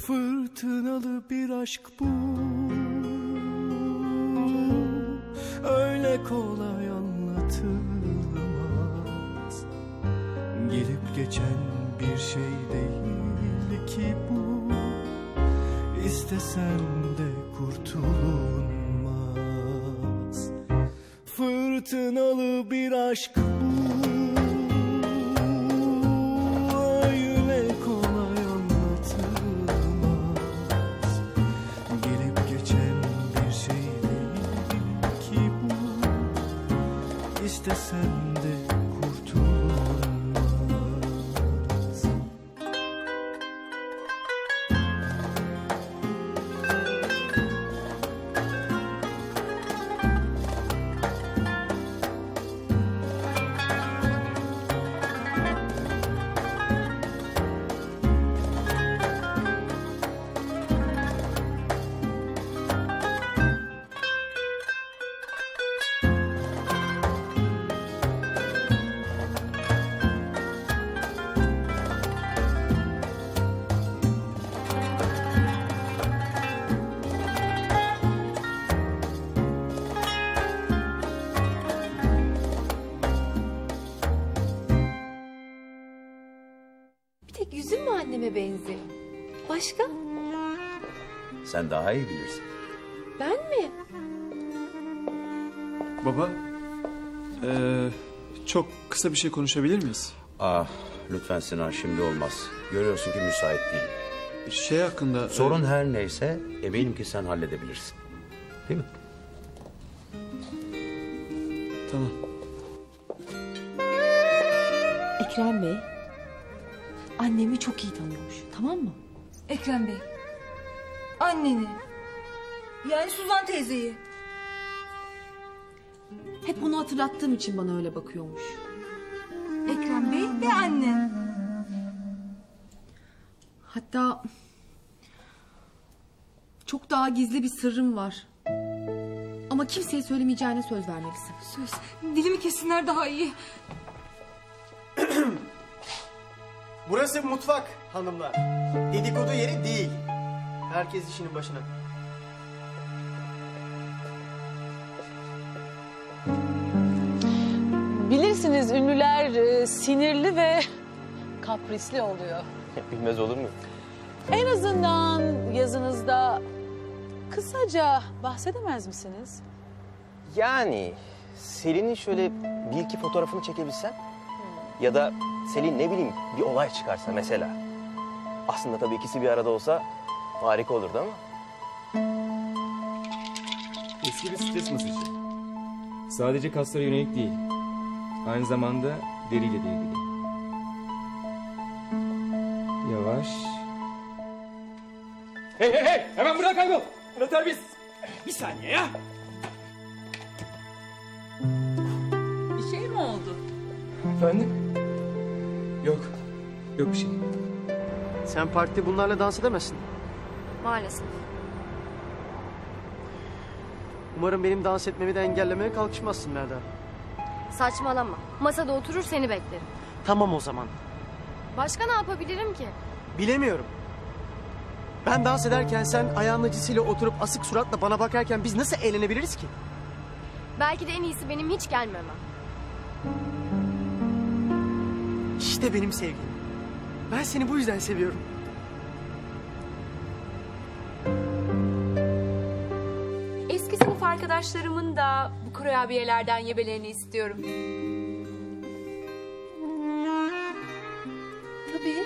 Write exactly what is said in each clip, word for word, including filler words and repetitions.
Fırtınalı bir aşk bu, öyle kolay anlatılmaz. Gelip geçen bir şey değil ki bu, İstesem de kurtulunmaz. Fırtınalı bir aşk bu, öyle kolay anlatılmaz. Gelip geçen bir şey değil ki bu, İstesem de kurtulunmaz. Tek yüzün mü anneme benziyor? Başka? Sen daha iyi bilirsin. Ben mi? Baba, ee, çok kısa bir şey konuşabilir miyiz? Ah, lütfen Sinan, şimdi olmaz. Görüyorsun ki müsait değil. Bir şey hakkında... Sorun e... her neyse eminim ki sen halledebilirsin. Değil mi? Tamam. Ekrem Bey, annemi çok iyi tanıyormuş, tamam mı? Ekrem Bey, anneni, yani Suzan teyzeyi. Hep onu hatırlattığım için bana öyle bakıyormuş. Ekrem Bey ve annen. Hatta çok daha gizli bir sırrım var. Ama kimseye söylemeyeceğine söz vermelisin. Söz, dilimi kesinler daha iyi. Burası mutfak hanımlar. Dedikodu yeri değil. Herkes işinin başına. Bilirsiniz ünlüler e, sinirli ve kaprisli oluyor. Bilmez olur mu? En azından yazınızda kısaca bahsedemez misiniz? Yani Selin'in şöyle bir iki fotoğrafını çekebilsem... Ya da Selin ne bileyim bir olay çıkarsa mesela. Aslında tabii ikisi bir arada olsa harika olurdu ama. Eski bir stres masajı. Sadece kaslara yönelik değil. Aynı zamanda deriyle de ilgili. Yavaş. Hey hey hey! Hemen buradan kaybol! Ne terbiyesiz! Bir saniye ya! Bir şey mi oldu? Efendim? Yok. Yok bir şey. Sen partide bunlarla dans edemezsin. Maalesef. Umarım benim dans etmemi de engellemeye kalkışmazsın Melda. Saçmalama. Masada oturur seni beklerim. Tamam o zaman. Başka ne yapabilirim ki? Bilemiyorum. Ben dans ederken sen ayağın acısıyla oturup asık suratla bana bakarken biz nasıl eğlenebiliriz ki? Belki de en iyisi benim hiç gelmemem. İşte benim sevgilim. Ben seni bu yüzden seviyorum. Eski sınıf arkadaşlarımın da bu kurabiyelerden yemelerini istiyorum. Tabii.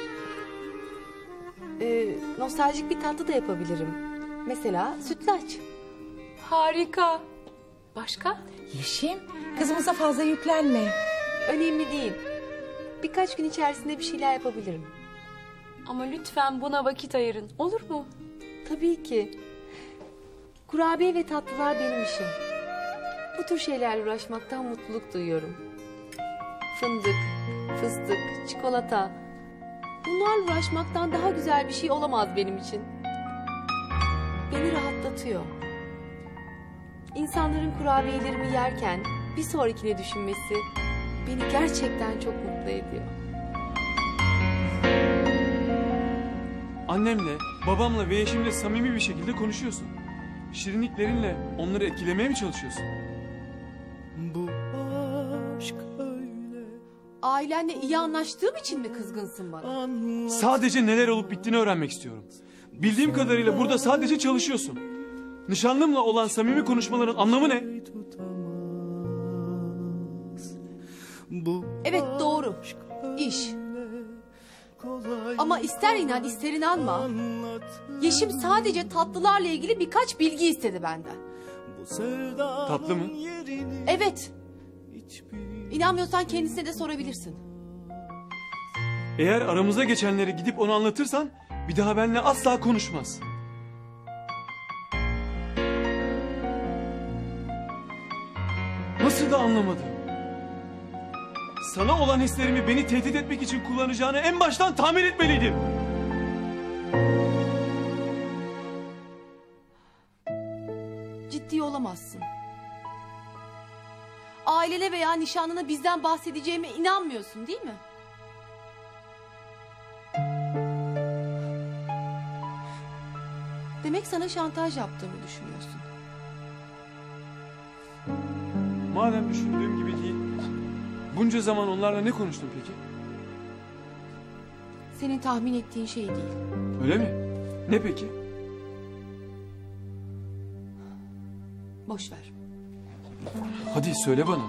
Ee, nostaljik bir tatlı da yapabilirim. Mesela sütlaç. Harika. Başka? Yeşim, kızımıza fazla yüklenme. Önemli değil. Birkaç gün içerisinde bir şeyler yapabilirim. Ama lütfen buna vakit ayırın. Olur mu? Tabii ki. Kurabiye ve tatlılar benim işim. Bu tür şeylerle uğraşmaktan mutluluk duyuyorum. Fındık, fıstık, çikolata. Bunlarla uğraşmaktan daha güzel bir şey olamaz benim için. Beni rahatlatıyor. İnsanların kurabiyelerimi yerken bir sonrakini düşünmesi beni gerçekten çok mutlu ediyor. Annemle, babamla ve eşimle samimi bir şekilde konuşuyorsun. Şirinliklerinle onları etkilemeye mi çalışıyorsun? Bu aşk öyle. Ailenle iyi anlaştığım için mi kızgınsın bana? Sadece neler olup bittiğini öğrenmek istiyorum. Bildiğim kadarıyla burada sadece çalışıyorsun. Nişanlımla olan samimi konuşmaların anlamı ne? Evet doğru. İş. Ama ister inan ister inanma. Yeşim sadece tatlılarla ilgili birkaç bilgi istedi benden. Tatlı mı? Evet. İnanmıyorsan kendisine de sorabilirsin. Eğer aramıza geçenleri gidip ona anlatırsan bir daha benimle asla konuşmaz. Nasıl da anlamadım. Sana olan hislerimi beni tehdit etmek için kullanacağını en baştan tahmin etmeliydim. Ciddi olamazsın. Ailene veya nişanlına bizden bahsedeceğime inanmıyorsun değil mi? Demek sana şantaj yaptığımı düşünüyorsun. Madem düşündüğüm gibi değil, bunca zaman onlarla ne konuştun peki? Senin tahmin ettiğin şey değil. Öyle mi? Ne peki? Boş ver. Hadi söyle bana.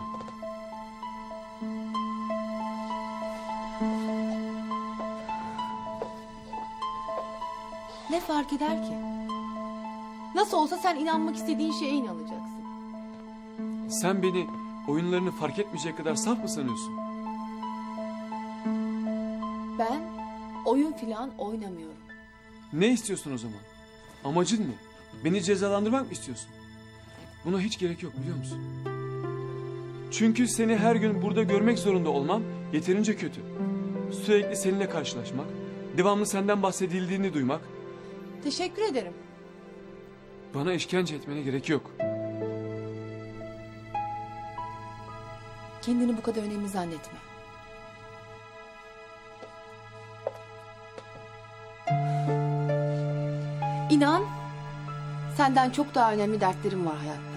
Ne fark eder ki? Nasıl olsa sen inanmak istediğin şeye inanacaksın. Sen beni oyunlarını fark etmeyecek kadar saf mı sanıyorsun? Ben oyun filan oynamıyorum. Ne istiyorsun o zaman? Amacın ne? Beni cezalandırmak mı istiyorsun? Buna hiç gerek yok biliyor musun? Çünkü seni her gün burada görmek zorunda olmam yeterince kötü. Sürekli seninle karşılaşmak, devamlı senden bahsedildiğini duymak. Teşekkür ederim. Bana işkence etmene gerek yok. Kendini bu kadar önemli zannetme. İnan, senden çok daha önemli dertlerim var hayatta.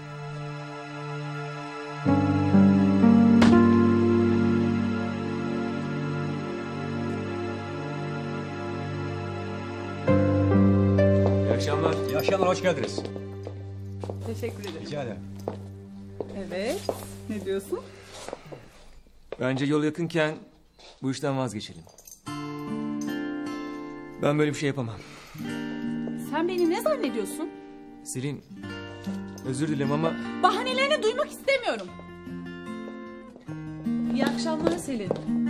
İyi akşamlar. İyi akşamlar, hoş geldiniz. Teşekkür ederim. Rica ederim. Evet. Ne diyorsun? Bence yol yakınken bu işten vazgeçelim. Ben böyle bir şey yapamam. Sen beni ne zannediyorsun? Selin, özür dilerim ama... Bahanelerini duymak istemiyorum. İyi akşamlar Selin.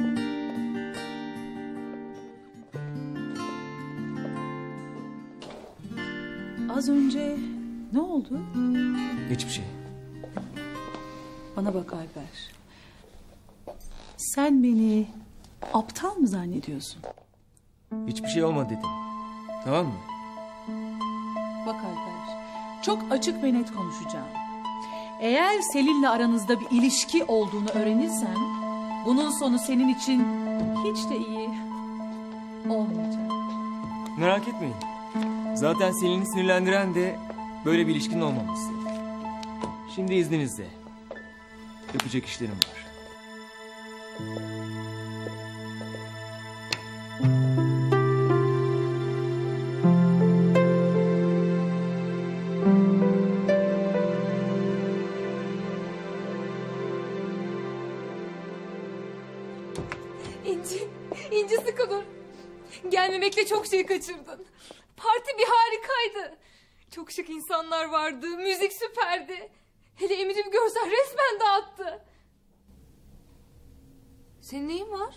Az önce ne oldu? Hiçbir şey. Bana bak Alper. Sen beni aptal mı zannediyorsun? Hiçbir şey olmadı dedim. Tamam mı? Bak Alper, çok açık ve net konuşacağım. Eğer Selin'le aranızda bir ilişki olduğunu öğrenirsem... bunun sonu senin için hiç de iyi olmayacak. Merak etmeyin. Zaten Selin'i sinirlendiren de böyle bir ilişkinin olmaması. Şimdi izninizle. Yapacak işlerim var. İnci, İnci sıkı dur. Gelmemekle çok şey kaçırdın. Parti bir harikaydı. Çok şık insanlar vardı, müzik süperdi. Hele Emir'i bir görsen resmen dağıttı. Senin neyin var?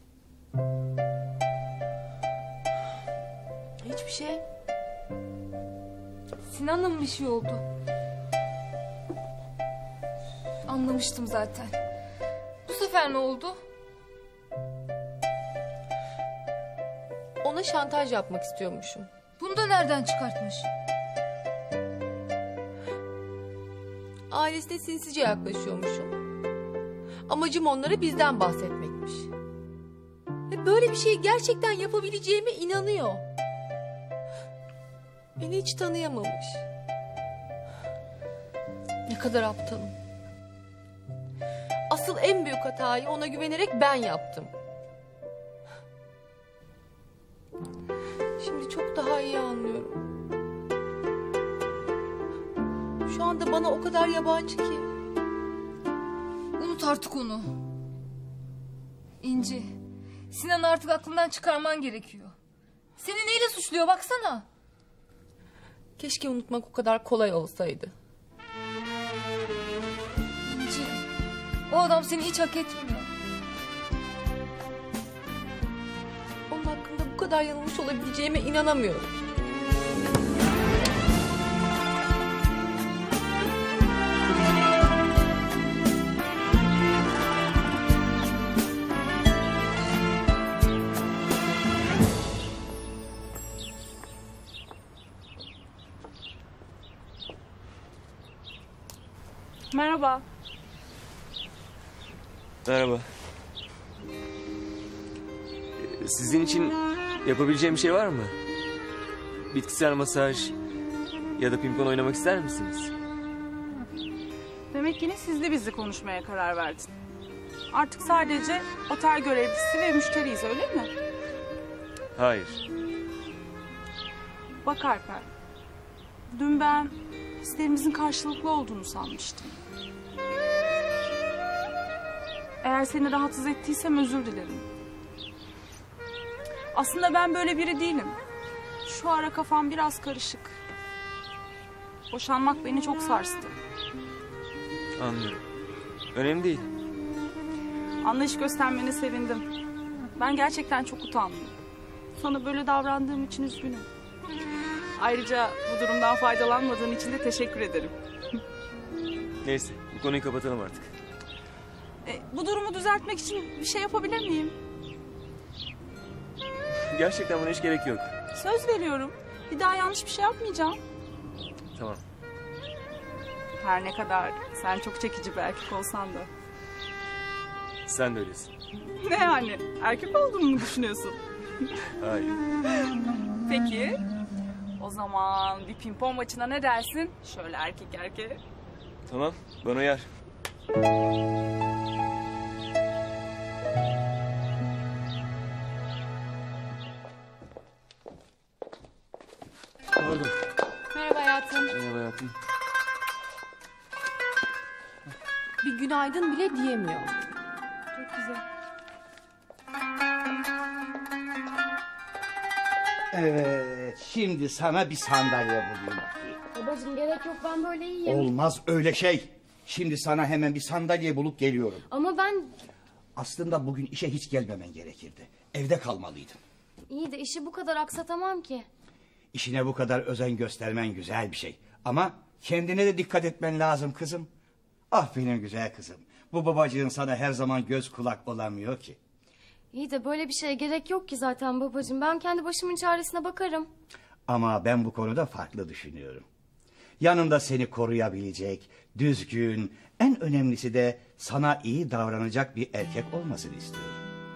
Hiçbir şey. Sinan'la mı bir şey oldu? Anlamıştım zaten. Bu sefer ne oldu? Ona şantaj yapmak istiyormuşum. Bunu da nereden çıkartmış? Ailesine sinsice yaklaşıyormuşum. Amacım onlara bizden bahsetmekmiş. Ve böyle bir şeyi gerçekten yapabileceğime inanıyor. Beni hiç tanıyamamış. Ne kadar aptalım. Asıl en büyük hatayı ona güvenerek ben yaptım. Şimdi çok daha iyi anlıyorum. Şu anda bana o kadar yabancı ki. Unut artık onu. İnci, Sinan'ı artık aklından çıkarman gerekiyor. Seni neyle suçluyor baksana. Keşke unutmak o kadar kolay olsaydı. İnci, o adam seni hiç hak etmiyor. Onun hakkında bu kadar yanılmış olabileceğime inanamıyorum. Merhaba. Merhaba. Sizin için yapabileceğim bir şey var mı? Bitkisel masaj ya da pimpon oynamak ister misiniz? Demek yine sizle bizle konuşmaya karar verdin. Artık sadece otel görevlisi ve müşteriyiz, öyle mi? Hayır. Bak Alper, dün ben hislerimizin karşılıklı olduğunu sanmıştım. Eğer seni rahatsız ettiysem özür dilerim. Aslında ben böyle biri değilim. Şu ara kafam biraz karışık. Boşanmak beni çok sarstı. Anlıyorum. Önemli değil. Anlayış göstermene sevindim. Ben gerçekten çok utandım. Sana böyle davrandığım için üzgünüm. Ayrıca bu durumdan faydalanmadığın için de teşekkür ederim. Neyse, bu konuyu kapatalım artık. E, bu durumu düzeltmek için bir şey yapabilir miyim? Gerçekten buna hiç gerek yok. Söz veriyorum. Bir daha yanlış bir şey yapmayacağım. Tamam. Her ne kadar sen çok çekici bir erkek olsan da. Sen de öylesin. Ne yani? Erkek olduğumu mu düşünüyorsun? Hayır. Peki. O zaman bir pimpon maçına ne dersin? Şöyle erkek erkeğe. Tamam, bana uyar. Pardon. Merhaba hayatım. Merhaba hayatım. Bir günaydın bile diyemiyor. Çok güzel. Evet, şimdi sana bir sandalye bulayım. Babacığım gerek yok, ben böyle iyiyim. Olmaz öyle şey. Şimdi sana hemen bir sandalye bulup geliyorum. Ama ben Aslında bugün işe hiç gelmemen gerekirdi. Evde kalmalıydın. iyi de işi bu kadar aksatamam ki. İşine bu kadar özen göstermen güzel bir şey. Ama kendine de dikkat etmen lazım kızım. Ah benim güzel kızım. Bu babacığın sana her zaman göz kulak olamıyor ki. İyi de böyle bir şeye gerek yok ki zaten babacığım. Ben kendi başımın çaresine bakarım. Ama ben bu konuda farklı düşünüyorum. Yanımda seni koruyabilecek, düzgün, en önemlisi de sana iyi davranacak bir erkek olmasını istiyorum.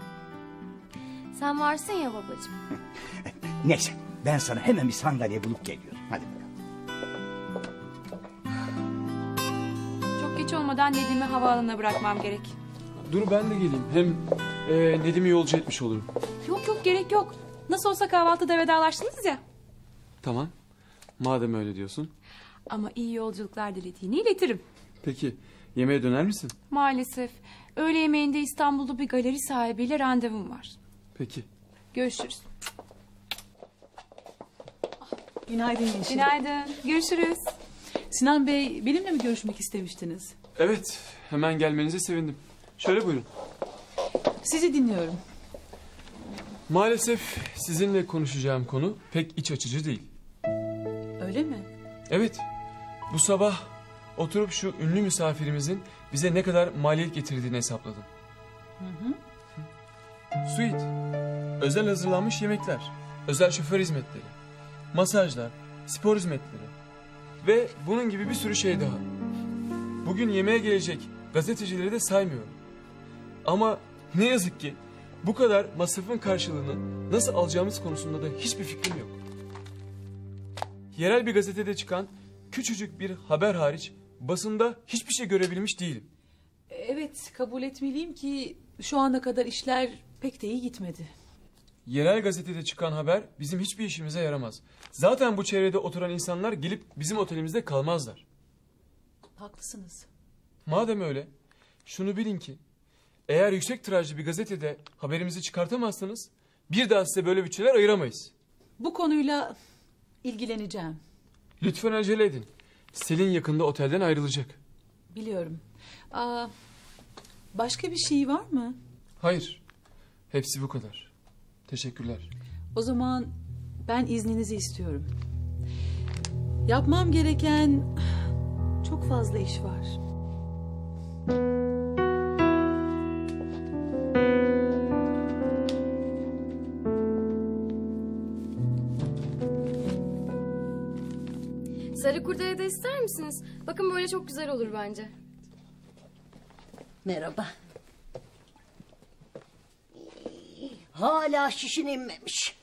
Sen varsın ya babacığım. Neyse, ben sana hemen bir sandalye bulup geliyorum. Hadi bakalım. Çok geç olmadan Nedim'i havaalanına bırakmam gerek. Dur ben de geleyim. Hem e, Nedim'i yolcu etmiş olurum. Yok yok gerek yok. Nasıl olsa kahvaltıda vedalaştınız ya. Tamam. Madem öyle diyorsun. Ama iyi yolculuklar dilediğini iletirim. Peki yemeğe döner misin? Maalesef. Öğle yemeğinde İstanbul'da bir galeri sahibiyle randevum var. Peki. Görüşürüz. Günaydın Yeşil. Günaydın. Görüşürüz. Sinan Bey, benimle mi görüşmek istemiştiniz? Evet. Hemen gelmenize sevindim. Şöyle buyurun. Sizi dinliyorum. Maalesef sizinle konuşacağım konu pek iç açıcı değil. Öyle mi? Evet. Bu sabah oturup şu ünlü misafirimizin bize ne kadar maliyet getirdiğini hesapladım. Hı hı. Suite, özel hazırlanmış yemekler, özel şoför hizmetleri, masajlar, spor hizmetleri ve bunun gibi bir sürü şey daha. Bugün yemeğe gelecek gazetecileri de saymıyorum. Ama ne yazık ki bu kadar masrafın karşılığını nasıl alacağımız konusunda da hiçbir fikrim yok. yerel bir gazetede çıkan küçücük bir haber hariç basında hiçbir şey görebilmiş değilim. Evet, kabul etmeliyim ki şu ana kadar işler pek de iyi gitmedi. Yerel gazetede çıkan haber bizim hiçbir işimize yaramaz. Zaten bu çevrede oturan insanlar gelip bizim otelimizde kalmazlar. Haklısınız. Madem öyle, şunu bilin ki eğer yüksek tirajlı bir gazetede haberimizi çıkartamazsanız bir daha size böyle bütçeler ayıramayız. Bu konuyla ilgileneceğim. Lütfen acele edin. Selin yakında otelden ayrılacak. Biliyorum. Aa, başka bir şey var mı? Hayır. Hepsi bu kadar. Teşekkürler. O zaman ben izninizi istiyorum. Yapmam gereken çok fazla iş var. Sarı kurdele de ister misiniz? Bakın böyle çok güzel olur bence. Merhaba. Hala şişin inmemiş.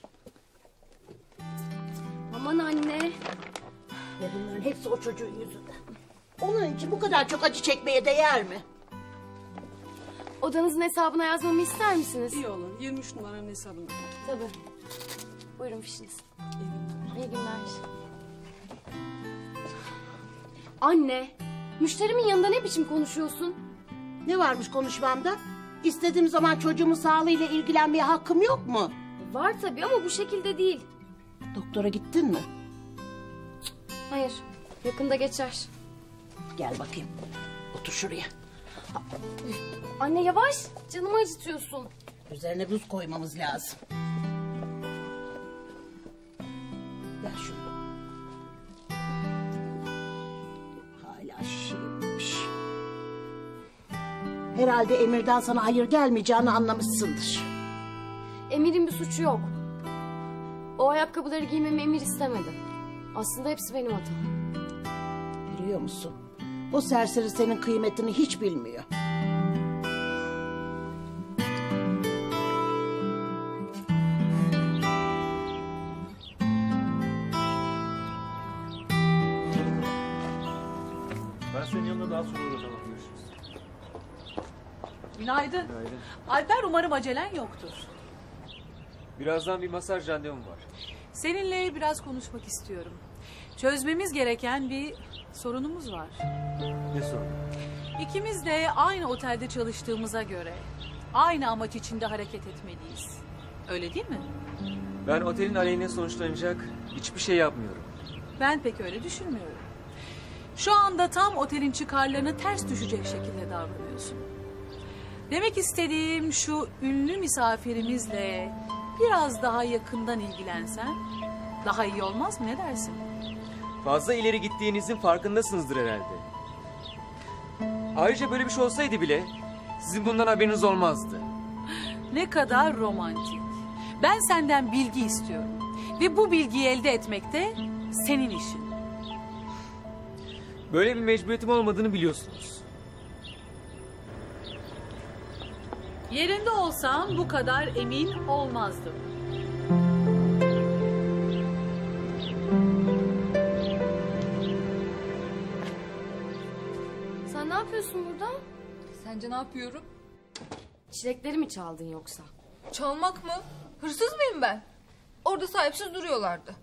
Aman anne. Ve bunların hepsi o çocuğun yüzünden. Onun için bu kadar çok acı çekmeye değer mi? Odanızın hesabına yazmamı ister misiniz? İyi olur. yirmi üç numaranın hesabını. Tabii. Buyurun fişiniz. İyi günler. Anne, müşterimin yanında ne biçim konuşuyorsun? Ne varmış konuşmamda? İstediğim zaman çocuğumun sağlığıyla ilgilenmeye hakkım yok mu? Var tabii ama bu şekilde değil. Doktora gittin mi? Hayır, yakında geçer. Gel bakayım. Otur şuraya. Anne yavaş, canımı acıtıyorsun. Üzerine buz koymamız lazım. Ver şunu. Hala şişirmiş. Herhalde Emir'den sana hayır gelmeyeceğini anlamışsındır. Emir'in bir suçu yok. O ayakkabıları giymemi Emir istemedi. Aslında hepsi benim hatam. Biliyor musun? O serseri senin kıymetini hiç bilmiyor. Ben senin yanına daha sonra o zaman görüşürüz. Günaydın. Günaydın. Alper, umarım acelen yoktur. Birazdan bir masaj randevum var. Seninle biraz konuşmak istiyorum. Çözmemiz gereken bir sorunumuz var. Ne sorun? İkimiz de aynı otelde çalıştığımıza göre aynı amaç içinde hareket etmeliyiz. Öyle değil mi? Ben otelin aleyhine sonuçlanacak hiçbir şey yapmıyorum. Ben pek öyle düşünmüyorum. Şu anda tam otelin çıkarlarına ters düşecek şekilde davranıyorsun. Demek istediğim şu ünlü misafirimizle biraz daha yakından ilgilensen daha iyi olmaz mı, ne dersin? Fazla ileri gittiğinizin farkındasınızdır herhalde. Ayrıca böyle bir şey olsaydı bile sizin bundan haberiniz olmazdı. Ne kadar romantik. Ben senden bilgi istiyorum. Ve bu bilgiyi elde etmek de senin işin. Böyle bir mecburiyetim olmadığını biliyorsunuz. Yerinde olsam bu kadar emin olmazdım. Sen ne yapıyorsun burada? Sence ne yapıyorum? Çilekleri mi çaldın yoksa? Çalmak mı? Hırsız mıyım ben? Orada sahipsiz duruyorlardı.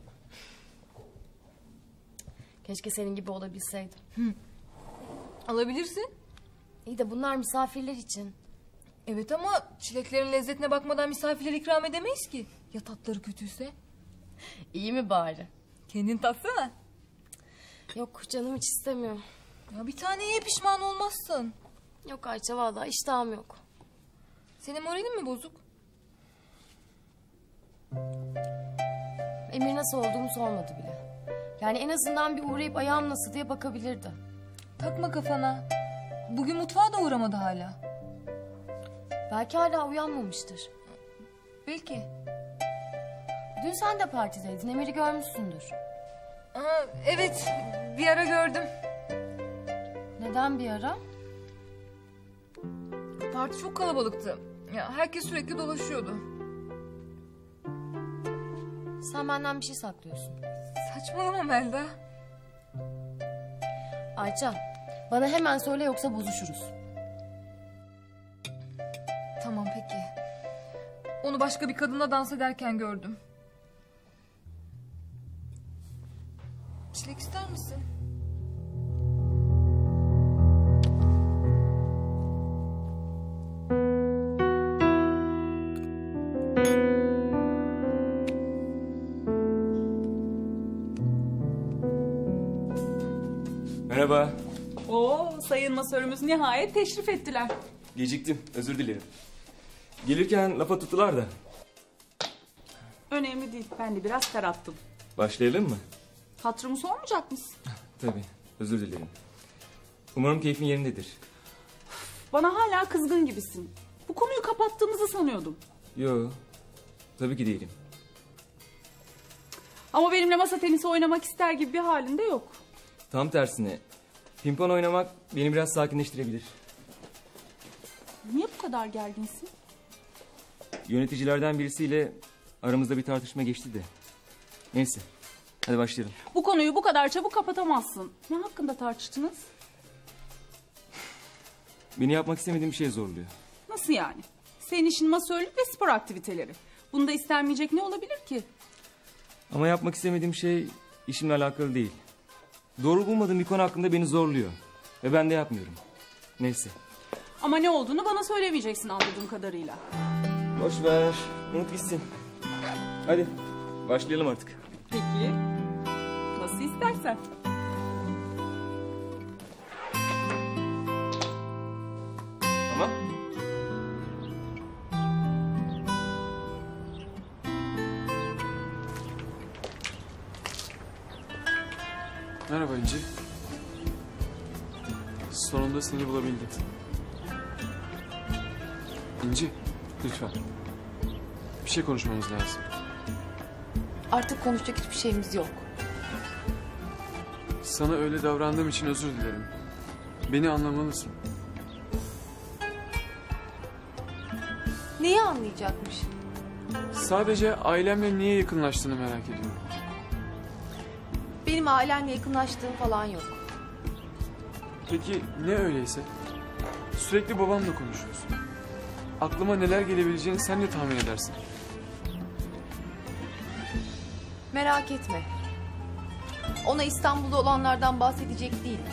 Keşke senin gibi olabilseydim. Alabilirsin. İyi de bunlar misafirler için. Evet ama çileklerin lezzetine bakmadan misafirlere ikram edemeyiz ki. Ya tatları kötüyse? İyi mi bari? Kendin tatsana. Yok, canım hiç istemiyor. Ya bir tane ye, pişman olmazsın. Yok Ayça, vallahi iştahım yok. Senin moralin mi bozuk? Emir nasıl olduğumu sormadı bile. Yani en azından bir uğrayıp ayağım nasıl diye bakabilirdi. Takma kafana. Bugün mutfağa da uğramadı hala. Belki hala uyanmamıştır. Belki. Dün sen de partideydin, Emir'i görmüşsündür. Aa, evet, bir ara gördüm. Neden bir ara? Parti çok kalabalıktı. Ya herkes sürekli dolaşıyordu. Sen benden bir şey saklıyorsun. Saçmalama Melda. Ayça, bana hemen söyle yoksa bozuşuruz. Tamam peki. Onu başka bir kadınla dans ederken gördüm. Çilek ister misin? Merhaba. Oo, sayın masörümüz nihayet teşrif ettiler. Geciktim. Özür dilerim. Gelirken lafa tuttular da. Önemli değil. Ben de biraz ter attım. Başlayalım mı? Hatırımı sormayacak mısın? Tabii. Özür dilerim. Umarım keyfin yerindedir. Bana hala kızgın gibisin. Bu konuyu kapattığımızı sanıyordum. Yo. Tabii ki değilim. Ama benimle masa tenisi oynamak ister gibi bir halinde yok. Tam tersine. Pimpon oynamak beni biraz sakinleştirebilir. Niye bu kadar gerginsin? Yöneticilerden birisiyle aramızda bir tartışma geçti de. Neyse. Hadi başlayalım. Bu konuyu bu kadar çabuk kapatamazsın. Ne hakkında tartıştınız? Beni yapmak istemediğim bir şey zorluyor. Nasıl yani? Senin işin masörlük ve spor aktiviteleri. Bunda istenmeyecek ne olabilir ki? Ama yapmak istemediğim şey işimle alakalı değil. Doğru bulmadığım bir konu hakkında beni zorluyor. Ve ben de yapmıyorum. Neyse. Ama ne olduğunu bana söylemeyeceksin anladığım kadarıyla. Boş ver. Unut gitsin. Hadi başlayalım artık. Peki. Nasıl istersen. Tamam. Merhaba İnci. Sonunda seni bulabildim. İnci, lütfen. Bir şey konuşmamız lazım. Artık konuşacak hiçbir şeyimiz yok. Sana öyle davrandığım için özür dilerim. Beni anlamalısın. Neyi anlayacakmış? Sadece ailemle niye yakınlaştığını merak ediyorum. Benim ailemle yakınlaştığım falan yok. Peki ne öyleyse? Sürekli babamla konuşuyorsun. Aklıma neler gelebileceğini sen de tahmin edersin. Merak etme. Ona İstanbul'da olanlardan bahsedecek değil.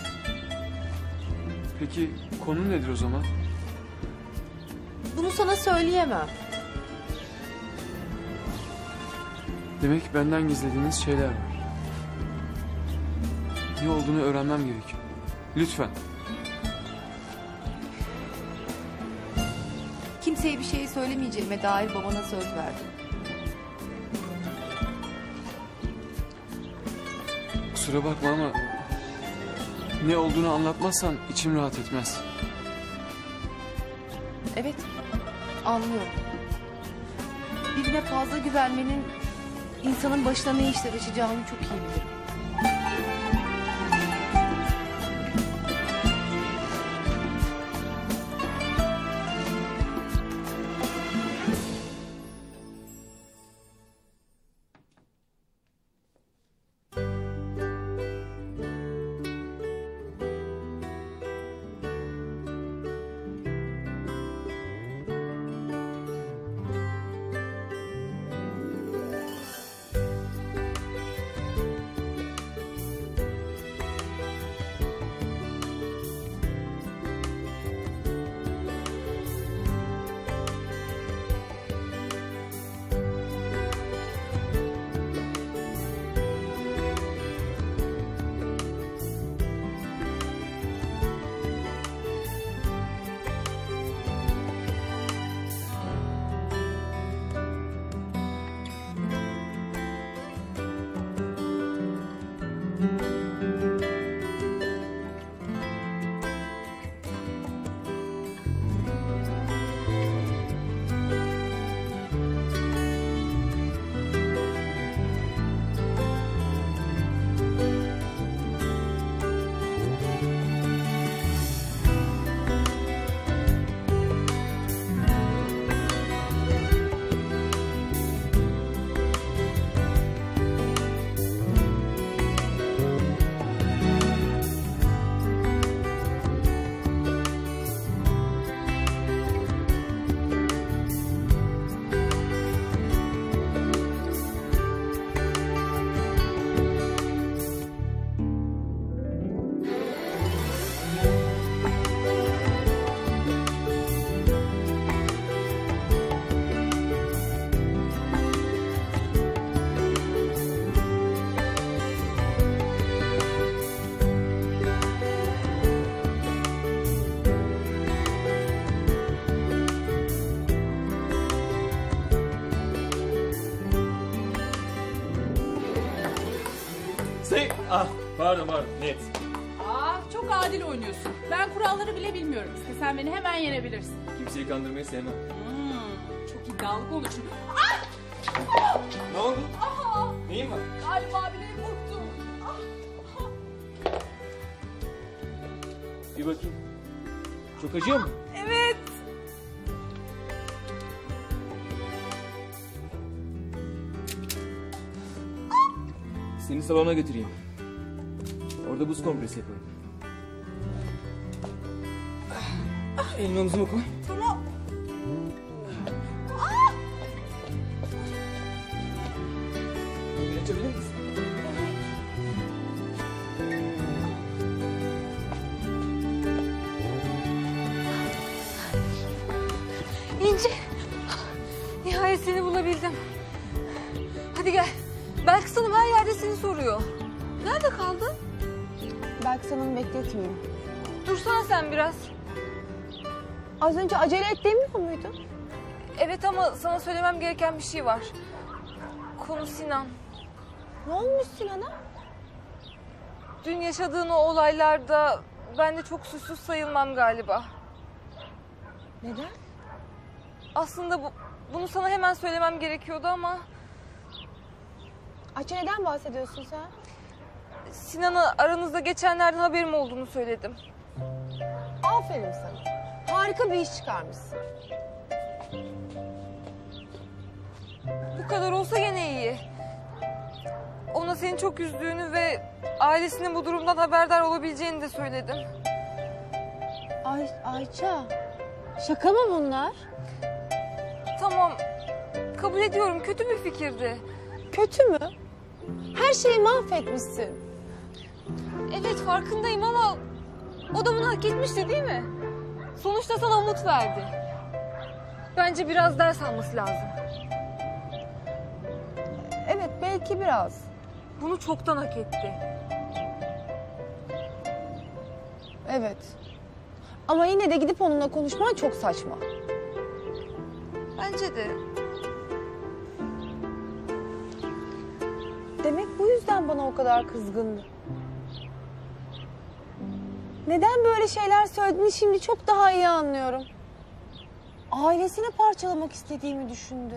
Peki konu nedir o zaman? Bunu sana söyleyemem. Demek benden gizlediğiniz şeyler var. Ne olduğunu öğrenmem gerekiyor. Lütfen. Kimseye bir şey söylemeyeceğime dair babana söz verdim. Kusura bakma ama ne olduğunu anlatmazsan içim rahat etmez. Evet, anlıyorum. Birine fazla güvenmenin insanın başına ne işler açacağını çok iyi bilirim. Say... Ah pardon pardon net. Aa, çok adil oynuyorsun. Ben kuralları bile bilmiyorum. İstesen beni hemen yenebilirsin. Kimseyi kandırmayı sevmem. Hmm, çok iddialı konuşun. Ne oldu? Aha! Neyin var? Galiba bile vurdu. Bir bakayım. Çok acıyor mu? Evet. Seni salona götüreyim. Orada buz kompresi yapalım. Elini omzuma koy. Tamam. Beni açabilir misin? İnci. Nihayet seni bulabildim. Hadi gel. Belkıs Hanım her yerde seni soruyor. Nerede kaldın? Belkıs Hanım'ı bekletmeyeyim. Dursana sen biraz. Az önce acele et demiyor muydun? Evet ama sana söylemem gereken bir şey var. Konu Sinan. Ne olmuş Sinan'a? Dün yaşadığın o olaylarda ben de çok suçsuz sayılmam galiba. Neden? Aslında bu, bunu sana hemen söylemem gerekiyordu ama... Ayça neden bahsediyorsun sen? Sinan'a aranızda geçenlerden haberim olduğunu söyledim. Aferin sana. Harika bir iş çıkarmışsın. Bu kadar olsa gene iyi. Ona seni çok üzdüğünü ve ailesinin bu durumdan haberdar olabileceğini de söyledim. Ay, Ayça, şaka mı bunlar? Tamam, kabul ediyorum. Kötü bir fikirdi. Kötü mü? Her şeyi mahvetmişsin. Evet, farkındayım ama o da bunu hak etmişti değil mi? Sonuçta sana umut verdi. Bence biraz ders alması lazım. Evet, belki biraz. Bunu çoktan hak etti. Evet. Ama yine de gidip onunla konuşman çok saçma. Bence de. Demek bu yüzden bana o kadar kızgındı. Neden böyle şeyler söylediğini şimdi çok daha iyi anlıyorum. Ailesini parçalamak istediğimi düşündü.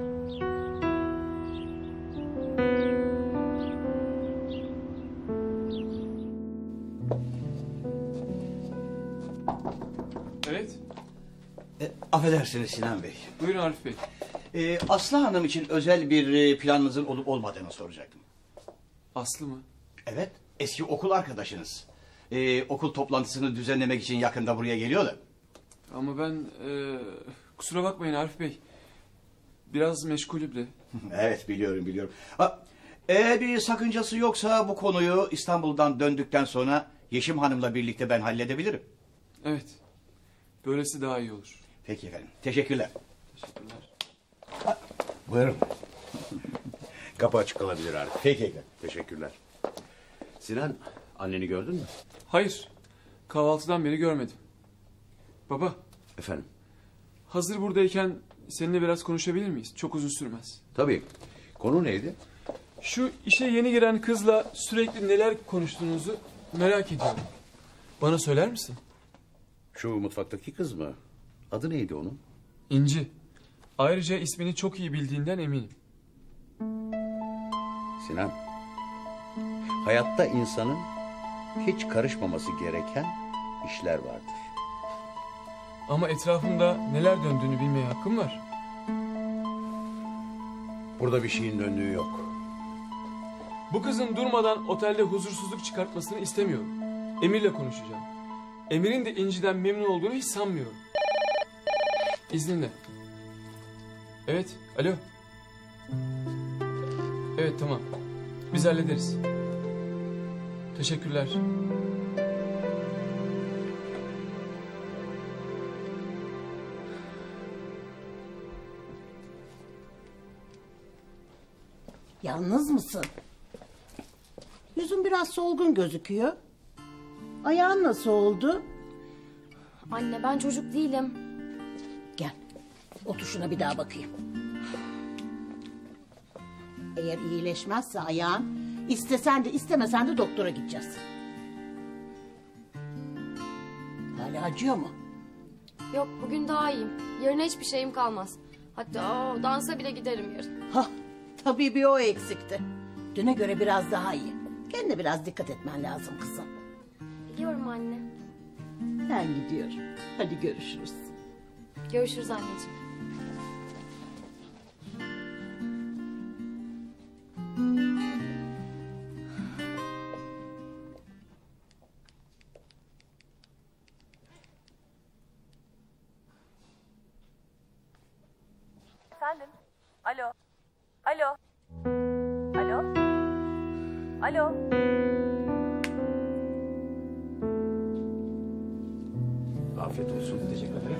Evet. E, affedersiniz Sinan Bey. Buyurun Arif Bey. E, Aslı Hanım için özel bir e, planınızın olup olmadığını soracaktım. Aslı mı? Evet, eski okul arkadaşınız. E, okul toplantısını düzenlemek için yakında buraya geliyordu. Ama ben e, kusura bakmayın Arif Bey. Biraz meşgulüm de. Evet, biliyorum biliyorum. Ha, eğer bir sakıncası yoksa bu konuyu İstanbul'dan döndükten sonra Yeşim Hanım'la birlikte ben halledebilirim. Evet. Böylesi daha iyi olur. Peki efendim. Teşekkürler. Teşekkürler. Buyurun. Kapı açık kalabilir artık. Peki efendim. Teşekkürler. Sinan, anneni gördün mü? Hayır. Kahvaltıdan beri görmedim. Baba. Efendim? Hazır buradayken seninle biraz konuşabilir miyiz? Çok uzun sürmez. Tabii. Konu neydi? Şu işe yeni giren kızla sürekli neler konuştuğunuzu merak ediyorum. Bana söyler misin? Şu mutfaktaki kız mı? Adı neydi onun? İnci. Ayrıca ismini çok iyi bildiğinden eminim. Sinan, hayatta insanın hiç karışmaması gereken işler vardır. Ama etrafımda neler döndüğünü bilmeye hakkım var. Burada bir şeyin döndüğü yok. Bu kızın durmadan otelde huzursuzluk çıkartmasını istemiyorum. Emir'le konuşacağım. Emir'in de İnci'den memnun olduğunu hiç sanmıyorum. İzninle. Evet, alo. Evet, tamam. Biz hallederiz. Teşekkürler. Yalnız mısın? Yüzün biraz solgun gözüküyor. Ayağın nasıl oldu? Anne ben çocuk değilim. Gel. Otur şuna bir daha bakayım. Eğer iyileşmezse ayağın İstesen de istemesen de doktora gideceğiz. Hala acıyor mu? Yok, bugün daha iyiyim. Yarın hiçbir şeyim kalmaz. Hatta o, dansa bile giderim yarın. Hah, tabii bir o eksikti. Düne göre biraz daha iyi. Kendine biraz dikkat etmen lazım kızım. Biliyorum anne. Ben gidiyorum. Hadi görüşürüz. Görüşürüz anneciğim. Efendim? Alo? Alo? Alo? Alo? Afiyet olsun. Teşekkür ederim.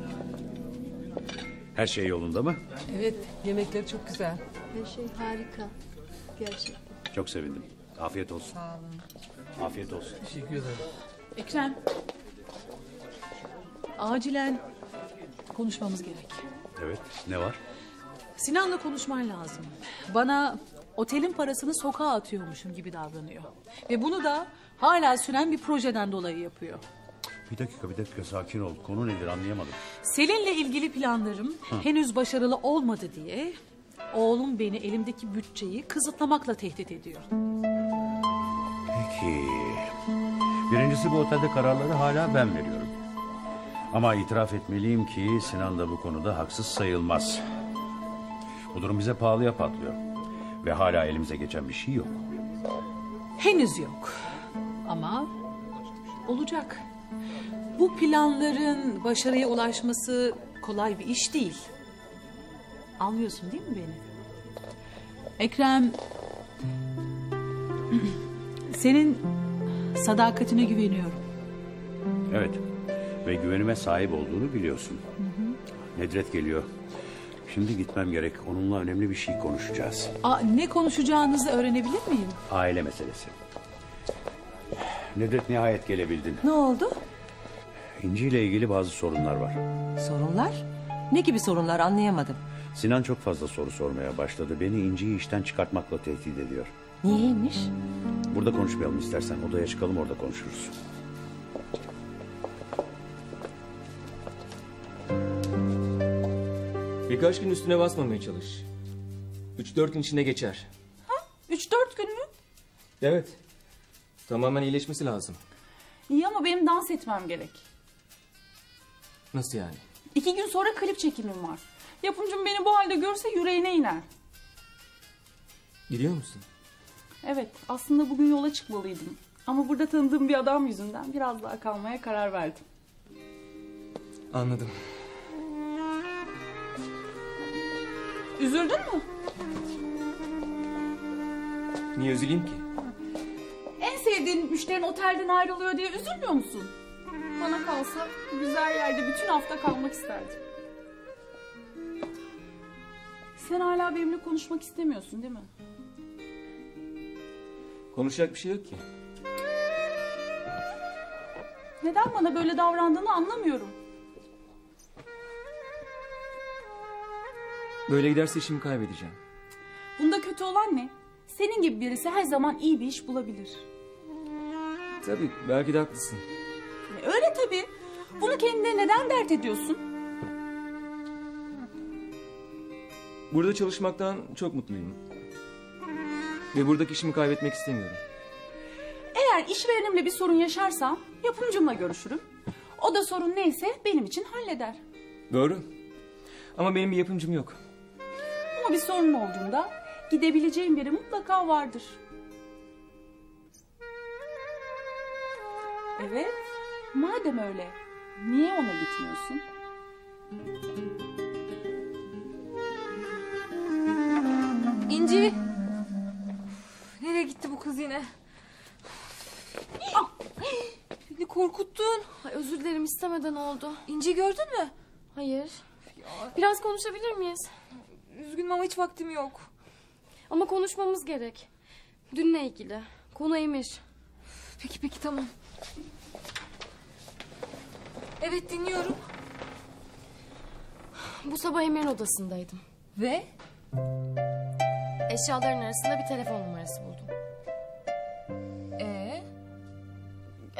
Her şey yolunda mı? Evet, yemekleri çok güzel. Her şey harika. Gerçekten. Çok sevindim. Afiyet olsun. Sağ olun. Afiyet olsun. Teşekkür ederim. Ekrem. Acilen konuşmamız gerek. Evet, ne var? Sinan'la konuşman lazım. Bana otelin parasını sokağa atıyormuşum gibi davranıyor. Ve bunu da hala süren bir projeden dolayı yapıyor. Bir dakika, bir dakika. Sakin ol. Konu nedir anlayamadım. Selin'le ilgili planlarım Hı. henüz başarılı olmadı diye... oğlum beni elimdeki bütçeyi kısıtlamakla tehdit ediyor. Peki. Birincisi bu otelde kararları hala ben veriyorum. Ama itiraf etmeliyim ki Sinan da bu konuda haksız sayılmaz. Bu durum bize pahalıya patlıyor. Ve hala elimize geçen bir şey yok. Henüz yok. Ama olacak. Bu planların başarıya ulaşması kolay bir iş değil. Anlıyorsun değil mi beni? Ekrem... senin sadakatine güveniyorum. Evet. Ve güvenime sahip olduğunu biliyorsun. Hı hı. Nedret geliyor. Şimdi gitmem gerek. Onunla önemli bir şey konuşacağız. Aa, ne konuşacağınızı öğrenebilir miyim? Aile meselesi. Nedret nihayet gelebildin. Ne oldu? İnci ile ilgili bazı sorunlar var. Sorunlar? Ne gibi sorunlar anlayamadım. Sinan çok fazla soru sormaya başladı. Beni İnci'yi işten çıkartmakla tehdit ediyor. Niyeymiş? Burada konuşmayalım istersen. Odaya çıkalım, orada konuşuruz. Birkaç gün üstüne basmamaya çalış. Üç dört gün içinde geçer. Üç dört gün mü? Evet. Tamamen iyileşmesi lazım. İyi ama benim dans etmem gerek. Nasıl yani? İki gün sonra klip çekimim var. Yapımcım beni bu halde görse yüreğine iner. Gidiyor musun? Evet, aslında bugün yola çıkmalıydım. Ama burada tanıdığım bir adam yüzünden biraz daha kalmaya karar verdim. Anladım. Üzüldün mü? Niye üzüleyim ki? En sevdiğin müşterin otelden ayrılıyor diye üzülmüyor musun? Bana kalsa güzel yerde bütün hafta kalmak isterdim. Sen hala benimle konuşmak istemiyorsun değil mi? Konuşacak bir şey yok ki. Neden bana böyle davrandığını anlamıyorum. Böyle giderse işimi kaybedeceğim. Bunda kötü olan ne? Senin gibi birisi her zaman iyi bir iş bulabilir. Tabii belki de haklısın. Öyle tabii. Bunu kendine neden dert ediyorsun? Burada çalışmaktan çok mutluyum. Ve buradaki işimi kaybetmek istemiyorum. Eğer işverenimle bir sorun yaşarsam yapımcımla görüşürüm. O da sorun neyse benim için halleder. Doğru. Ama benim bir yapımcım yok. Ama bir sorun olduğunda gidebileceğim biri mutlaka vardır. Evet, madem öyle niye ona gitmiyorsun? İnci. Nereye gitti bu kız yine? Beni korkuttun. Ay, özür dilerim, istemeden oldu. İnci gördün mü? Hayır. Biraz konuşabilir miyiz? Üzgünüm ama hiç vaktim yok. Ama konuşmamız gerek. Dünle ilgili. Konu Emir. Peki peki tamam. Evet dinliyorum. Bu sabah Emir'in odasındaydım. Ve? Eşyaların arasında bir telefon numarası buldum.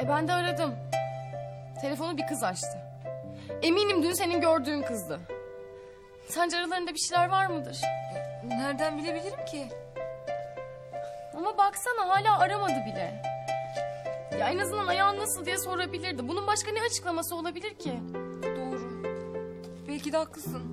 E ben de aradım. Telefonu bir kız açtı. Eminim dün senin gördüğün kızdı. Sence aralarında bir şeyler var mıdır? Nereden bilebilirim ki? Ama baksana hala aramadı bile. Ya en azından ayağın nasıl diye sorabilirdi. Bunun başka ne açıklaması olabilir ki? Doğru. Belki de haklısın.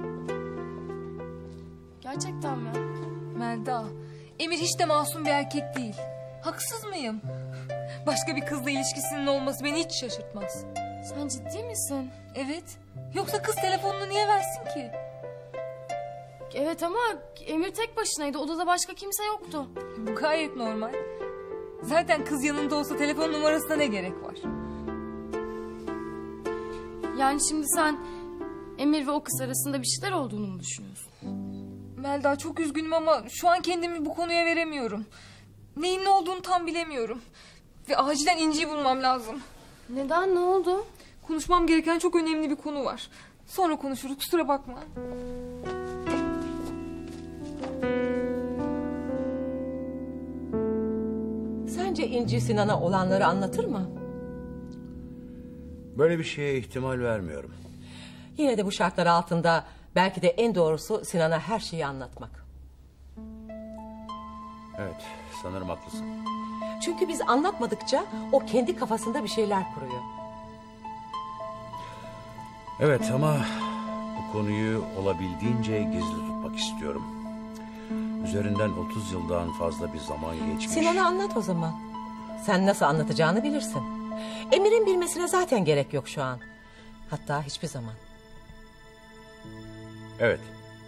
Gerçekten mi? Melda, Emir hiç de masum bir erkek değil. Haksız mıyım? Başka bir kızla ilişkisinin olması beni hiç şaşırtmaz. Sen ciddi misin? Evet. Yoksa kız telefonunu niye versin ki? Evet ama Emir tek başınaydı. Odada başka kimse yoktu. Bu gayet normal. Zaten kız yanında olsa telefon numarasına ne gerek var? Yani şimdi sen Emir ve o kız arasında bir şeyler olduğunu mu düşünüyorsun? Melda çok üzgünüm ama şu an kendimi bu konuya veremiyorum. Neyin ne olduğunu tam bilemiyorum. Ve acilen İnci'yi bulmam lazım. Neden? Ne oldu? Konuşmam gereken çok önemli bir konu var. Sonra konuşuruz, kusura bakma. Sence İnci Sinan'a olanları anlatır mı? Böyle bir şeye ihtimal vermiyorum. Yine de bu şartlar altında belki de en doğrusu Sinan'a her şeyi anlatmak. Evet, sanırım haklısın. Çünkü biz anlatmadıkça o kendi kafasında bir şeyler kuruyor. Evet ama bu konuyu olabildiğince gizli tutmak istiyorum. Üzerinden otuz yıldan fazla bir zaman geçmiş. Sinan'a anlat o zaman. Sen nasıl anlatacağını bilirsin. Emir'in bilmesine zaten gerek yok şu an. Hatta hiçbir zaman. Evet.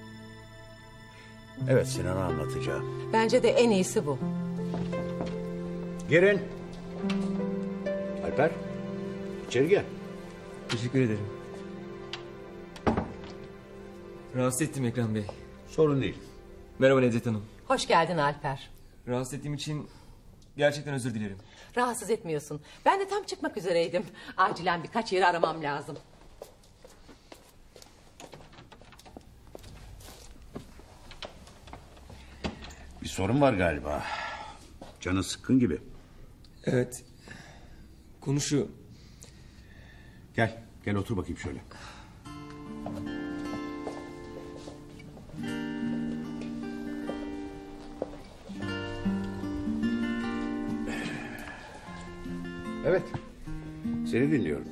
Evet, Sinan'a anlatacağım. Bence de en iyisi bu. Girin. Alper, içeri gel. Teşekkür ederim. Rahatsız ettim Ekrem Bey. Sorun değil. Merhaba Necdet Hanım. Hoş geldin Alper. Rahatsız ettiğim için gerçekten özür dilerim. Rahatsız etmiyorsun. Ben de tam çıkmak üzereydim. Acilen birkaç yeri aramam lazım. Bir sorun var galiba. Canı sıkkın gibi. Evet. Konu şu. Gel, gel otur bakayım şöyle. Evet, seni dinliyorum.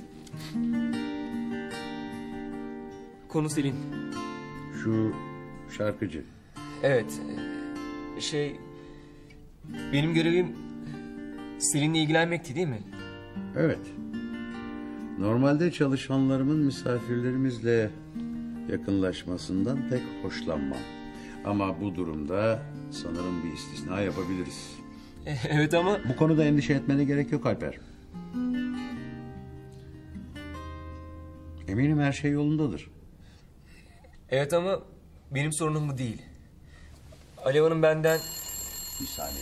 Konu Selin. Şu şarkıcı. Evet. Şey... Benim görevim Selin'le ilgilenmekti değil mi? Evet. Normalde çalışanlarımın misafirlerimizle yakınlaşmasından pek hoşlanmam. Ama bu durumda sanırım bir istisna yapabiliriz. Evet ama... Bu konuda endişe etmene gerek yok Alper. Eminim her şey yolundadır. Evet ama benim sorunum bu değil. Alev Hanım benden... Bir saniye.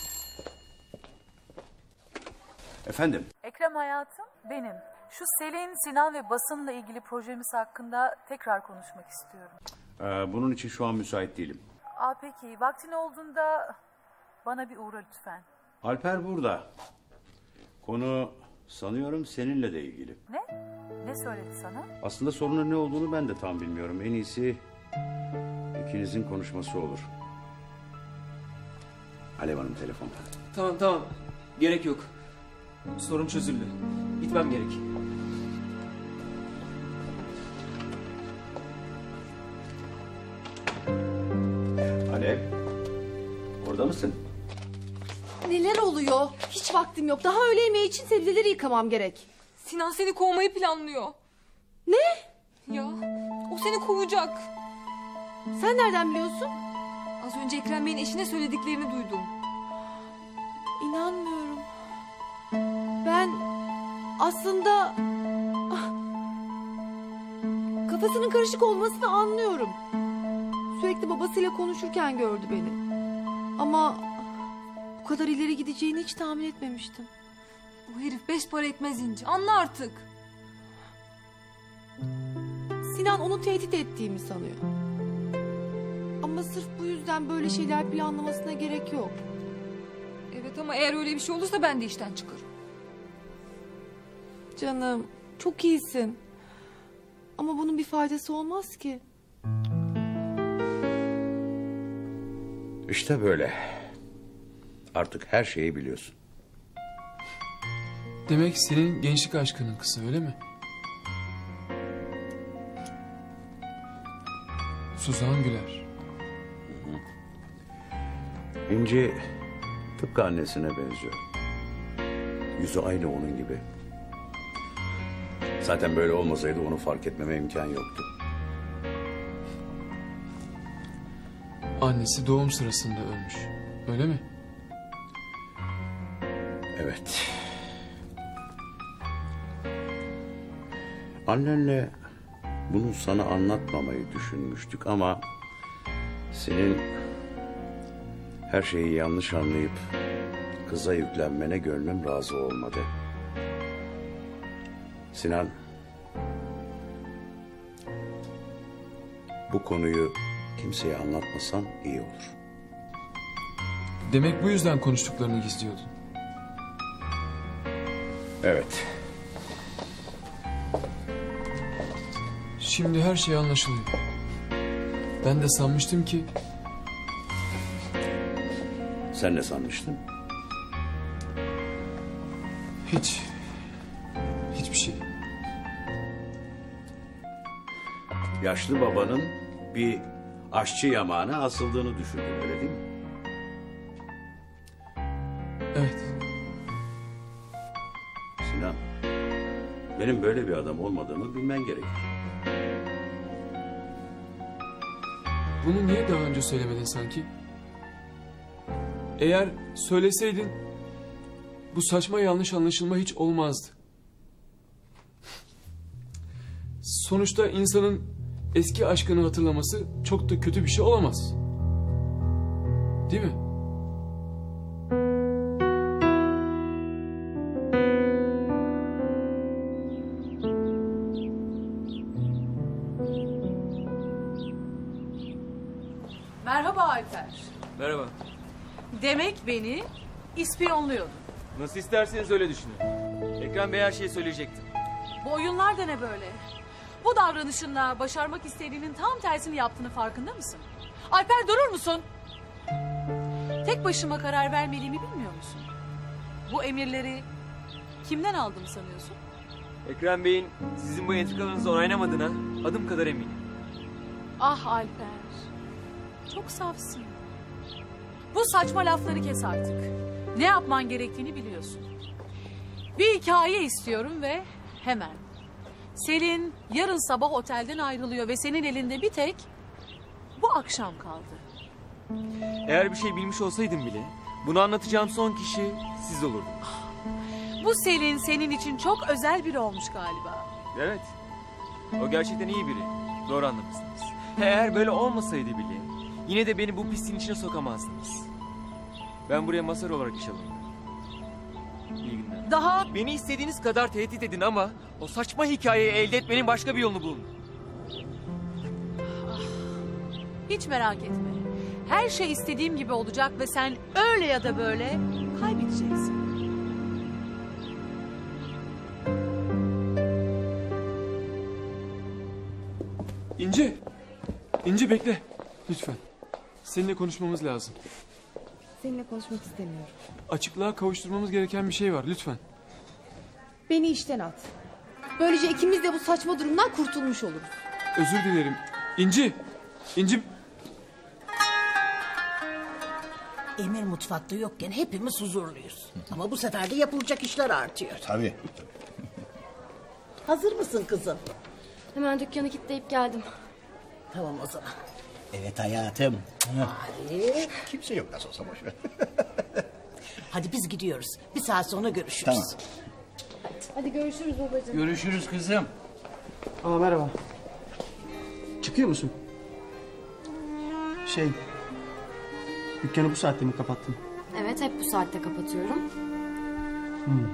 Efendim? Ekrem hayatım, benim. Şu Selin, Sinan ve basınla ilgili projemiz hakkında tekrar konuşmak istiyorum. Ee, bunun için şu an müsait değilim. Aa peki, vaktin olduğunda bana bir uğra lütfen. Alper burada. Konu sanıyorum seninle de ilgili. Ne? Ne söyledi sana? Aslında sorunun ne olduğunu ben de tam bilmiyorum. En iyisi ikinizin konuşması olur. Alev Hanım telefonda. Tamam tamam. Gerek yok. Sorun çözüldü. Gitmem gerek. Alev, orada mısın? Neler oluyor? Hiç vaktim yok. Daha öğle yemeği için sebzeleri yıkamam gerek. Sinan seni kovmayı planlıyor. Ne? Ya o seni kovacak. Sen nereden biliyorsun? Az önce Ekrem Bey'in eşine söylediklerini duydum. İnanmıyorum. Ben aslında ah, kafasının karışık olmasını anlıyorum. Sürekli babasıyla konuşurken gördü beni. Ama bu kadar ileri gideceğini hiç tahmin etmemiştim. Bu herif beş para etmez İnci. Anla artık. Sinan onu tehdit ettiğimi sanıyor. Ama sırf bu yüzden böyle şeyler planlamasına gerek yok. Evet ama eğer öyle bir şey olursa ben de işten çıkarım. Canım çok iyisin. Ama bunun bir faydası olmaz ki. İşte böyle. Artık her şeyi biliyorsun. Demek senin gençlik aşkının kızı öyle mi? Suzan Güler. İnci tıpkı annesine benziyor. Yüzü aynı onun gibi. Zaten böyle olmasaydı onu fark etmeme imkan yoktu. Annesi doğum sırasında ölmüş. Öyle mi? Evet. Annenle bunu sana anlatmamayı düşünmüştük ama senin her şeyi yanlış anlayıp kıza yüklenmene gönlüm razı olmadı. Sinan, bu konuyu kimseye anlatmasan iyi olur. Demek bu yüzden konuştuklarını gizliyordun. Evet. Şimdi her şey anlaşılıyor. Ben de sanmıştım ki... Sen ne sanmıştın? Hiç. Hiçbir şey. Yaşlı babanın bir aşçı yamağına asıldığını düşündün, öyle değil mi? Evet. Sinan, benim böyle bir adam olmadığımı bilmen gerekir. Bunu niye daha önce söylemedin sanki? Eğer söyleseydin bu saçma yanlış anlaşılma hiç olmazdı. Sonuçta insanın eski aşkını hatırlaması çok da kötü bir şey olamaz. Değil mi? Merhaba Alper. Merhaba. Demek beni ispiyonluyordun. Nasıl isterseniz öyle düşünün. Ekrem Bey her şeyi söyleyecekti. Bu oyunlar da ne böyle? Bu davranışınla başarmak istediğinin tam tersini yaptığını farkında mısın? Alper durur musun? Tek başıma karar vermeliğimi bilmiyor musun? Bu emirleri kimden aldım sanıyorsun? Ekrem Bey'in sizin bu entrikalarınızı onaylamadığına adım kadar eminim. Ah Alper. Çok safsın. Bu saçma lafları kes artık. Ne yapman gerektiğini biliyorsun. Bir hikaye istiyorum ve hemen. Selin yarın sabah otelden ayrılıyor ve senin elinde bir tek bu akşam kaldı. Eğer bir şey bilmiş olsaydım bile bunu anlatacağım son kişi siz olurdunuz. Bu Selin senin için çok özel biri olmuş galiba. Evet. O gerçekten iyi biri. Doğru anlamışsınız. Eğer böyle olmasaydı bile yine de beni bu pisliğin içine sokamazdınız. Ben buraya masar olarak iş alırım. İyi günler. Daha... Beni istediğiniz kadar tehdit edin ama o saçma hikayeyi elde etmenin başka bir yolunu bulun. Hiç merak etme. Her şey istediğim gibi olacak ve sen öyle ya da böyle kaybedeceksin. İnci. İnci bekle. Lütfen. Seninle konuşmamız lazım. Seninle konuşmak istemiyorum. Açıklığa kavuşturmamız gereken bir şey var. Lütfen. Beni işten at. Böylece ikimiz de bu saçma durumdan kurtulmuş oluruz. Özür dilerim. İnci. İnci. Emir mutfakta yokken hepimiz huzurluyuz. Ama bu sefer de yapılacak işler artıyor. Tabii. Hazır mısın kızım? Hemen dükkanı kilitleyip geldim. Tamam o zaman. Evet hayatım. Hadi. Kimse yok nasıl olsa boş ver. Hadi biz gidiyoruz. Bir saat sonra görüşürüz. Tamam. Hadi görüşürüz babacığım. Görüşürüz kızım. Aa merhaba. Çıkıyor musun? Şey... Dükkanı bu saatte mi kapattın? Evet, hep bu saatte kapatıyorum. Hmm.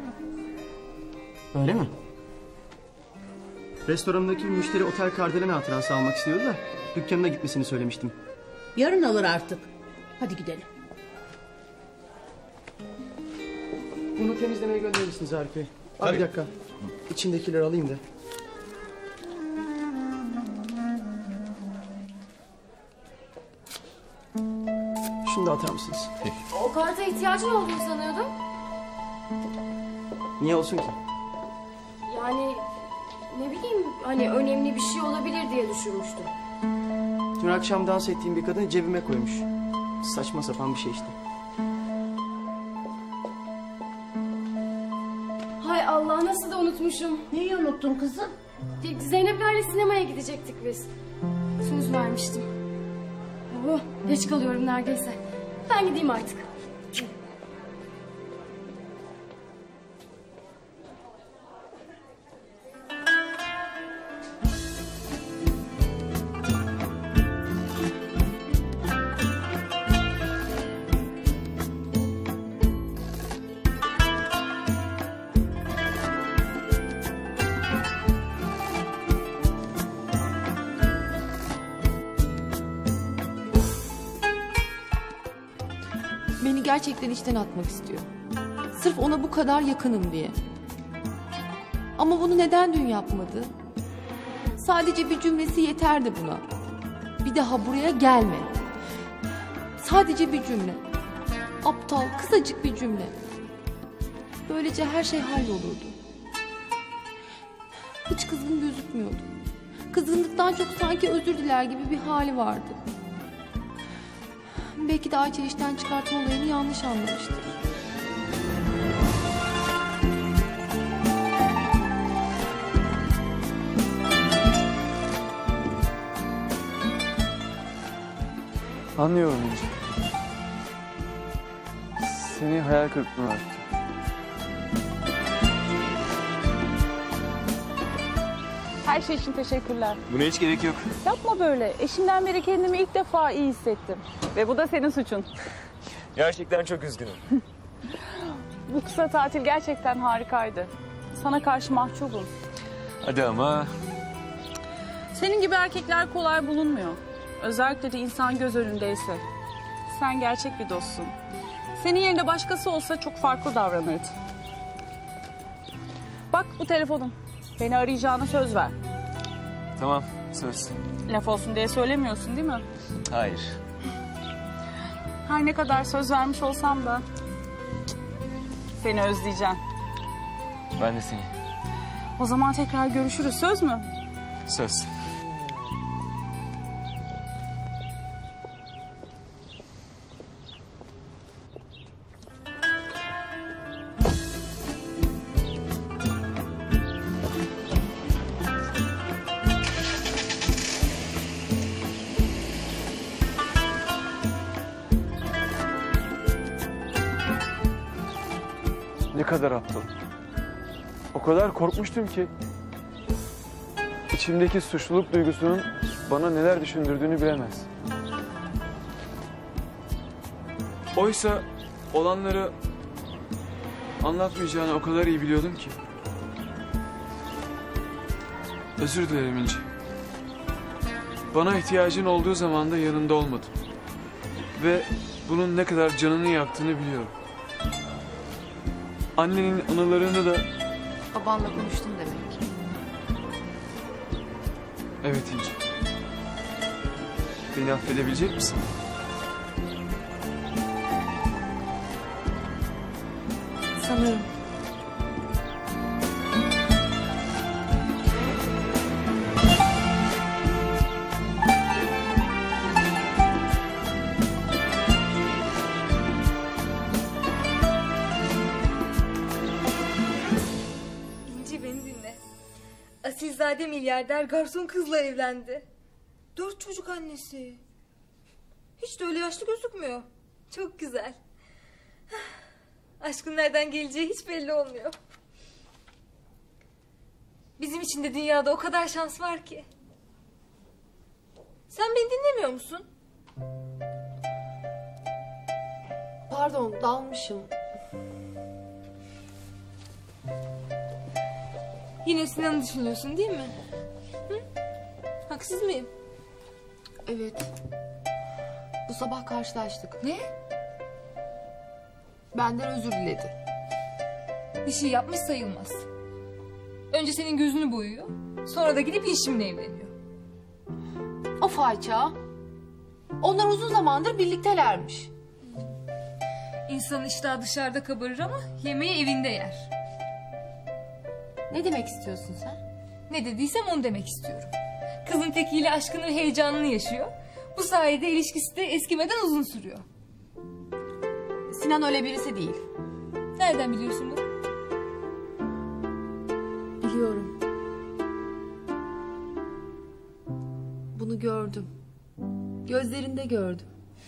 Öyle mi? Restoranındaki bir müşteri otel kardelen hatırası almak istiyordu da dükkanına gitmesini söylemiştim. Yarın alır artık. Hadi gidelim. Bunu temizlemeye gönderir misiniz Arif Bey? Abi bir dakika. İçindekileri alayım da. Şunu da atar mısınız? O karta ihtiyacın olduğunu sanıyordum. Niye olsun ki? Yani ne bileyim hani önemli bir şey olabilir diye düşünmüştüm. Dün akşam dans ettiğim bir kadın cebime koymuş. Saçma sapan bir şey işte. Hay Allah nasıl da unutmuşum. Neyi unuttun kızım? Zeynep'lerle sinemaya gidecektik biz. Söz vermiştim. Oh, geç kalıyorum neredeyse. Ben gideyim artık. Beni gerçekten içten atmak istiyor. Sırf ona bu kadar yakınım diye. Ama bunu neden dün yapmadı? Sadece bir cümlesi yeterdi buna. Bir daha buraya gelme. Sadece bir cümle. Aptal, kısacık bir cümle. Böylece her şey hallolurdu. Hiç kızgın gözükmüyordu. Kızgınlıktan çok sanki özür diler gibi bir hali vardı. Belki de Ayça işten çıkartma olayını yanlış anlamıştır. Anlıyorum İnci. Seni hayal kırıklığına attım. Her şey için teşekkürler. Buna hiç gerek yok. Yapma böyle. Eşimden beri kendimi ilk defa iyi hissettim. Ve bu da senin suçun. Gerçekten çok üzgünüm. Bu kısa tatil gerçekten harikaydı. Sana karşı mahcubum. Hadi ama. Senin gibi erkekler kolay bulunmuyor. Özellikle de insan göz önündeyse. Sen gerçek bir dostsun. Senin yerinde başkası olsa çok farklı davranırdı. Bak bu telefonum. Beni arayacağına söz ver. Tamam, söz. Laf olsun diye söylemiyorsun değil mi? Hayır. Her ne kadar söz vermiş olsam da seni özleyeceğim. Ben de seni. O zaman tekrar görüşürüz. Söz mü? Söz. Ne kadar aptal. O kadar korkmuştum ki. İçimdeki suçluluk duygusunun bana neler düşündürdüğünü bilemez. Oysa olanları anlatmayacağını o kadar iyi biliyordum ki. Özür dilerim İnci. Bana ihtiyacın olduğu zaman da yanında olmadım. Ve bunun ne kadar canını yaktığını biliyorum. Annenin anılarını da... Babanla konuştun demek. Evet İnci. Beni affedebilecek misin? Sanırım. İnci beni dinle. Asilzade milyarder garson kızla evlendi. Dört çocuk annesi. Hiç de öyle yaşlı gözükmüyor. Çok güzel. Aşkın nereden geleceği hiç belli olmuyor. Bizim için de dünyada o kadar şans var ki. Sen beni dinlemiyor musun? Pardon, dalmışım. Yine Sinan'ı düşünüyorsun değil mi? Hı? Haksız mıyım? Evet. Bu sabah karşılaştık. Ne? Benden özür diledi. Bir şey yapmış sayılmaz. Önce senin gözünü boyuyor. Sonra da gidip Yeşim'le evleniyor. Of Ayça. Onlar uzun zamandır birliktelermiş. İnsanın iştahı dışarıda kabarır ama yemeği evinde yer. Ne demek istiyorsun sen? Ne dediysem onu demek istiyorum. Kızın tekiyle aşkını ve heyecanını yaşıyor. Bu sayede ilişkisi de eskimeden uzun sürüyor. Sinan öyle birisi değil. Nereden biliyorsun bunu? Biliyorum. Bunu gördüm. Gözlerinde gördüm.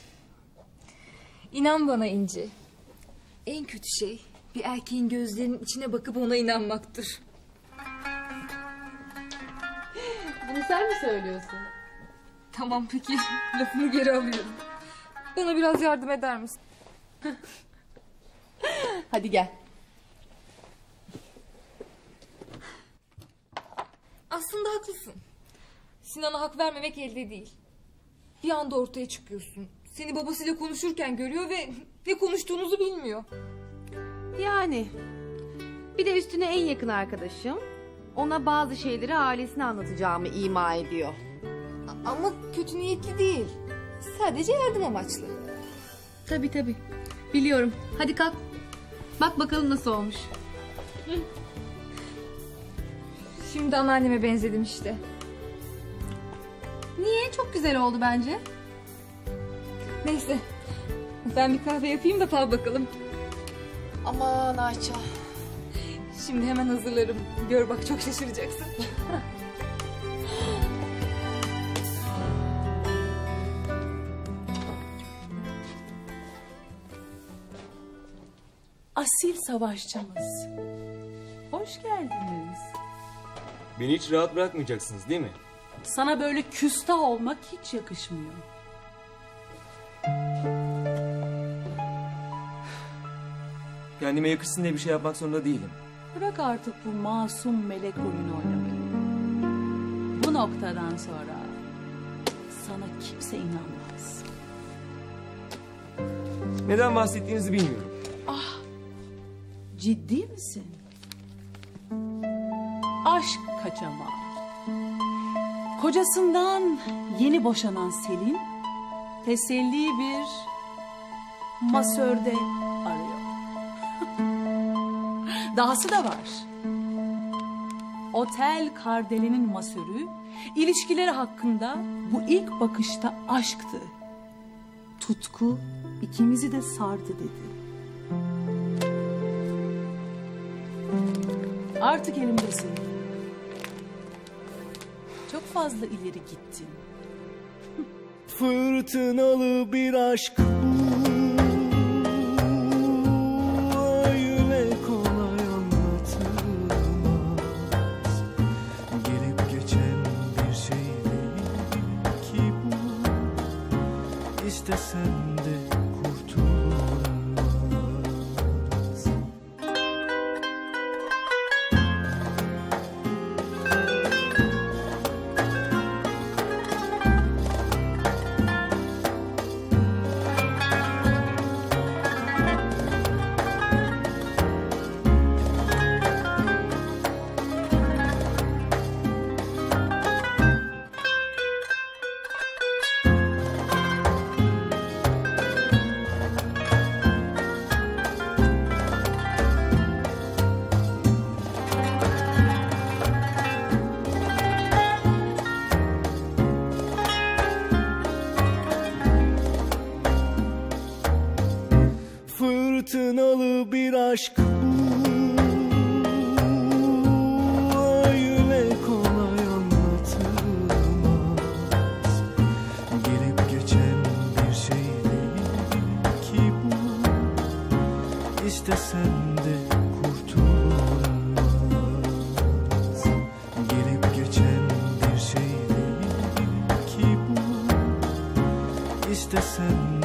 İnan bana İnci. En kötü şey bir erkeğin gözlerinin içine bakıp ona inanmaktır. Bunu sen mi söylüyorsun? Tamam peki, lafımı geri alıyorum. Bana biraz yardım eder misin? Hadi gel. Aslında haklısın. Sinan'a hak vermemek elde değil. Bir anda ortaya çıkıyorsun. Seni babasıyla konuşurken görüyor ve ne konuştuğunuzu bilmiyor. Yani. Bir de üstüne en yakın arkadaşım. Ona bazı şeyleri ailesine anlatacağımı ima ediyor. Ama kötü niyetli değil. Sadece yardım amaçlı. Tabii tabii. Biliyorum. Hadi kalk. Bak bakalım nasıl olmuş. Şimdi anneanneme benzedim işte. Niye? Çok güzel oldu bence. Neyse. Ben bir kahve yapayım da fal bakalım. Aman Ayça. Şimdi hemen hazırlarım. Gör bak çok şaşıracaksın. Asil savaşçımız. Hoş geldiniz. Beni hiç rahat bırakmayacaksınız değil mi? Sana böyle küstah olmak hiç yakışmıyor. Kendime yakışsın diye bir şey yapmak zorunda değilim. Bırak artık bu masum melek oyunu oynamayı. Bu noktadan sonra sana kimse inanmaz. Neden bahsettiğinizi bilmiyorum. Ah, ciddi misin? Aşk kaçamağı. Kocasından yeni boşanan Selin, teselli bir masörde arıyor. Dahası da var. Otel Kardele'nin masörü, ilişkileri hakkında bu ilk bakışta aşktı. Tutku ikimizi de sardı dedi. Artık elimdesin. Çok fazla ileri gittin. Fırtınalı bir aşk bu, öyle kolay anlatılmaz. Gelip geçen bir şey değil ki bu, istesen de kurtulmaz. Fırtınalı bir aşk bu, öyle kolay anlatılmaz. Gelip geçen bir şey değil ki bu, istesen de kurtulmaz. Gelip geçen bir şey değil ki bu, istesen